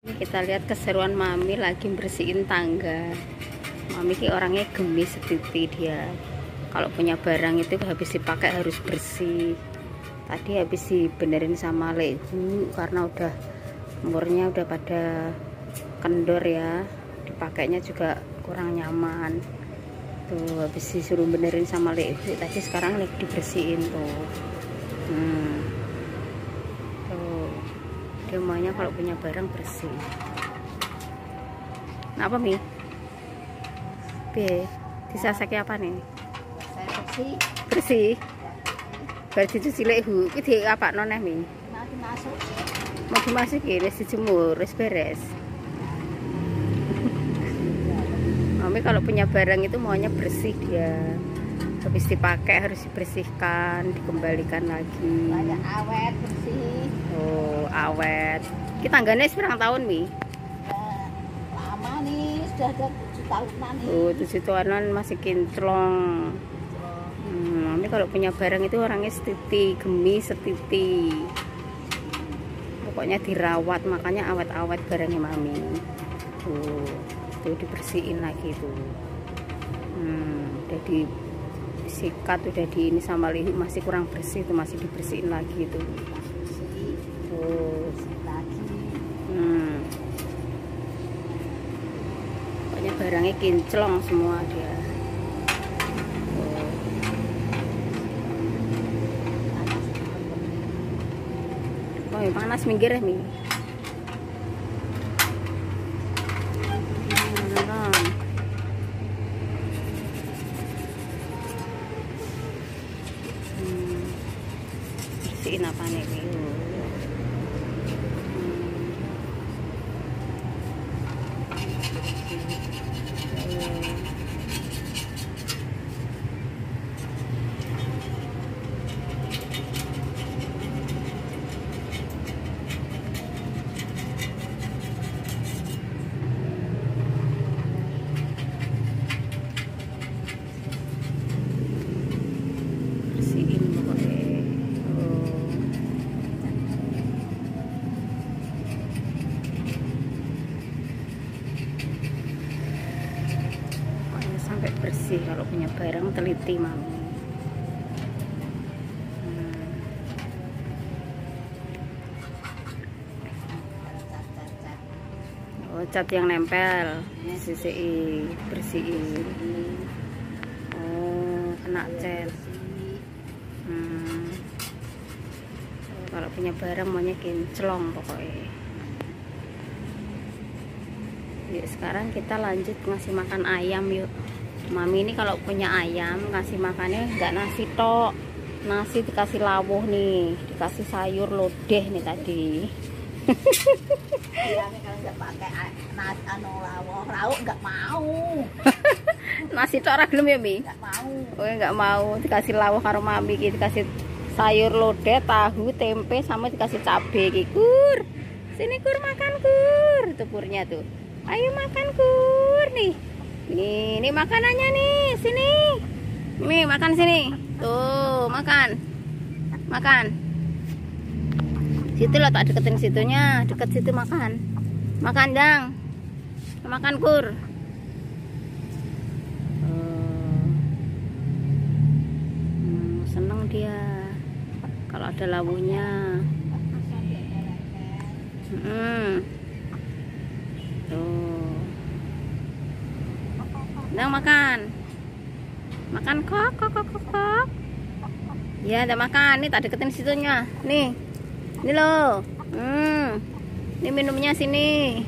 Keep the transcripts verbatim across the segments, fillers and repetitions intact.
Kita lihat keseruan Mami lagi bersihin tangga. Mami ki orangnya gemis setiti dia. Kalau punya barang itu habis dipakai harus bersih. Tadi habis dibenerin sama Lehu karena udah umurnya udah pada kendor ya. Dipakainya juga kurang nyaman. Tuh habis disuruh benerin sama Lehu. Tadi sekarang lagi dibersihin tuh. Hmm. Tuh. Dia maunya kalau punya barang bersih. Nah, apa Mi? Be, disasaki apa nih? Saya bersih. Bersih. Berarti cuci Lehu. Iki apa noneh Mi? Mau dimasuk. Mau dimasukin, wis dijemur, wis beres. Mami kalau punya barang itu maunya bersih dia. Habis dipakai harus dibersihkan, dikembalikan lagi. Banyak awet bersih. Oh, awet. Kita tangganya seberang tahun Mi? Ya, lama nih, sudah ada tujuh tahunan nih. Oh, tujuh tahunan masih kinclong. Hmm, Mami kalau punya barang itu orangnya setiti, gemis setiti. Pokoknya dirawat, makanya awet-awet barangnya Mami. Tuh, tuh dibersihin lagi tuh. Hmm, udah disikat, udah di ini sama Lihu masih kurang bersih tuh, masih dibersihin lagi tuh. Tuh, Lagi. hmm. Pokoknya barangnya kinclong semua dia. Oh, yang panas minggir ya Mi. Hmm. Bersihin apa nih Mi? Bersihin pokoknya. Oh. Pokoknya sampai bersih kalau punya barang teliti Mami. Oh, cat yang nempel, sisiin, bersihin. Oh, kena cat. Hmm. Kalau punya barang maunya kinclong pokoknya. Yuk sekarang kita lanjut ngasih makan ayam yuk. Mami ini kalau punya ayam kasih makannya nggak nasi tok, nasi dikasih lawuh nih, dikasih sayur lodeh nih tadi. Iya, kalau nggak pakai nasi anu lawuh, lauk nggak mau. Nasi tok ora gelem ya Mi? Nggak mau. Oh nggak mau, dikasih lawuh karo Mami iki, dikasih sayur lodeh, tahu, tempe sama dikasih cabe iki. Kur. Sini Kur makan Kur. Tuh Kurnya tuh. Ayo makan Kur nih. Nih, ini makanannya nih. Sini. Nih, makan sini. Tuh, makan. Makan. Situ loh, tak deketin situnya, deket situ makan. Makan Dang. Makan Kur. Hmm, seneng dia kalau ada lawuhnya. Hmm. Tuh. Dang makan. Makan kok, kok, kok, kok, kok. Ya, udah makan. Nih, tak deketin situnya. Nih. Ini loh. Hmm. Ini minumnya sini.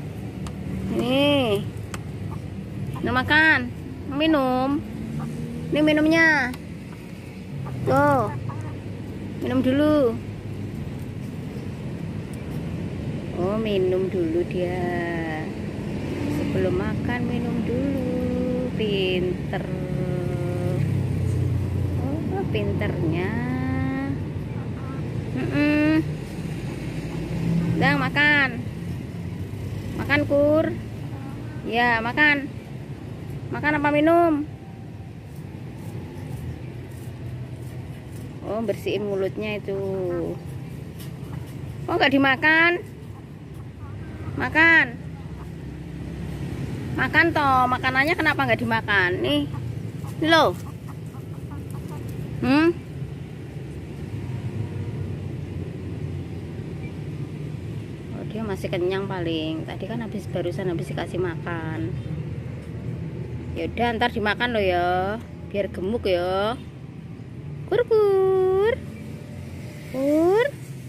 Ini. Udah makan. Minum. Ini minumnya. Tuh. Minum dulu. Oh, minum dulu dia. Sebelum makan minum dulu. Pinter. Oh, pinternya. Mm-mm. Dang makan. Makan Kur. Ya, makan. Makan apa minum? Oh, bersihin mulutnya itu. Oh, nggak dimakan? Makan. Makan toh, makanannya kenapa nggak dimakan? Nih. Nih loh. Hmm? Oh, dia masih kenyang paling. Tadi kan habis barusan habis dikasih makan. Ya udah, ntar dimakan loh ya. Biar gemuk ya. Kur kur. Kur.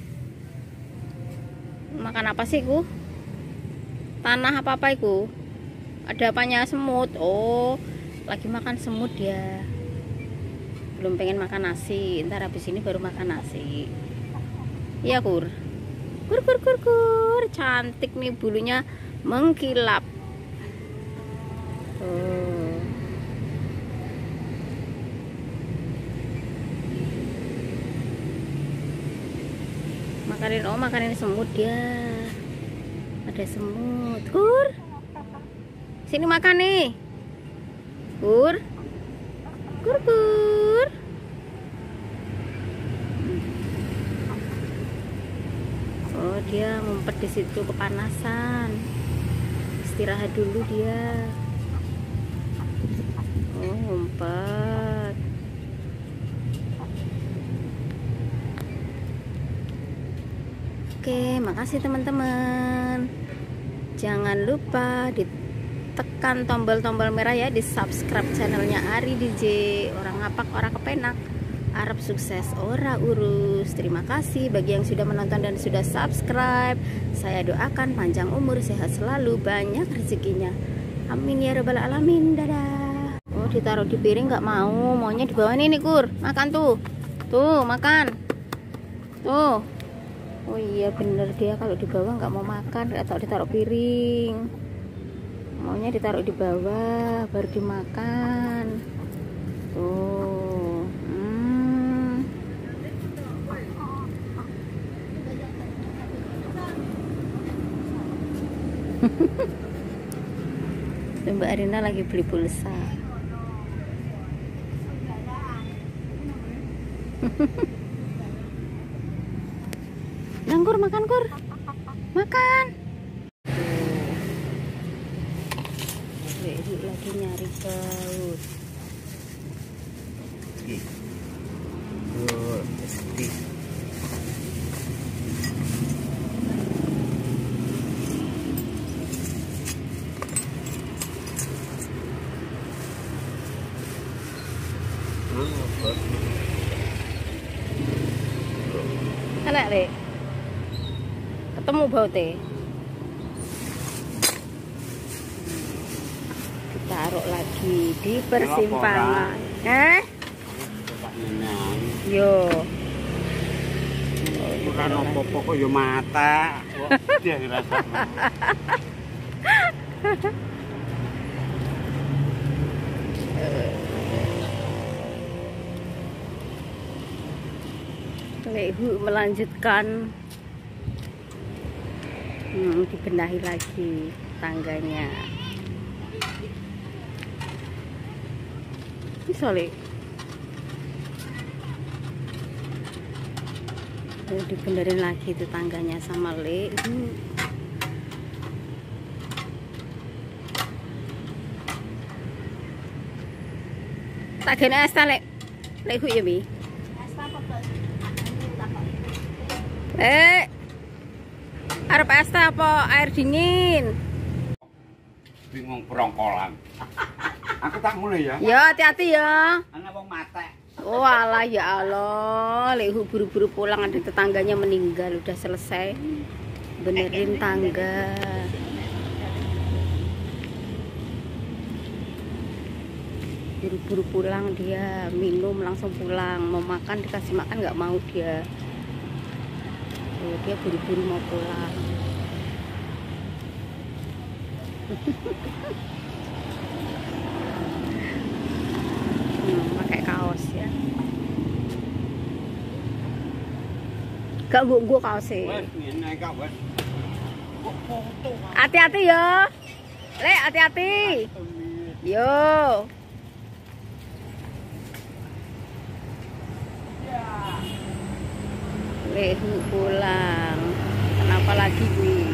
Makan apa sih ku? Tanah apa apa iku? Ada apanya? Semut. Oh, lagi makan semut dia. Belum pengen makan nasi. Ntar habis ini baru makan nasi. Iya kur. Kur kur kur kur. Cantik nih, bulunya mengkilap. Oh. Makanin, oh makanin semut dia. Ada semut. Kur. Sini makan nih. Kur. Kur kur. Oh, dia ngumpet di situ kepanasan. Istirahat dulu dia. Oh, ngumpet. Oke, makasih teman-teman. Jangan lupa ditekan tombol-tombol merah ya, di subscribe channelnya Ari D J. Orang ngapak, orang kepenak, Arab sukses, ora urus. Terima kasih bagi yang sudah menonton dan sudah subscribe. Saya doakan panjang umur, sehat selalu, banyak rezekinya. Amin ya rabbal alamin. Dadah. Oh, ditaruh di piring nggak mau, maunya di bawah nih, Kur. Makan tuh. Tuh, makan. Tuh. Oh iya bener, dia kalau di bawah nggak mau makan atau ditaruh piring, maunya ditaruh di bawah baru dimakan. Tuh. Hmm. Mbak Arina lagi beli pulsa. Dan Kur, makan Kur, makan. Tuh, lagi nyari baut. Enak deh. Ketemu bautnya. Ditaruh lagi di persimpangan. Eh? Yo. Bukan opo-opo kok yo mata. Dia dirasa. Ibu melanjutkan. Hmm, dibenahi lagi tangganya. Ini soleh. Dibenerin lagi itu tangganya sama Le. Hmm. Tak kena es Le. Le hu ya bi. Eh. Arep es teh apa air dingin? Bingung perongkolan. Aku tak mulai ya. Ya hati-hati ya. Ana wong mate. Oh alah ya Allah, lehu buru-buru pulang ada tetangganya meninggal, udah selesai benerin tangga. Buru-buru pulang dia, minum langsung pulang, mau makan dikasih makan nggak mau dia. Oh, dia buru-buru mau pulang. Hmm, pakai kaos ya. Gak gua gua kaos sih. Hati-hati ya. Le, hati-hati. Yo. Lehu pulang. Kenapa lagi gue?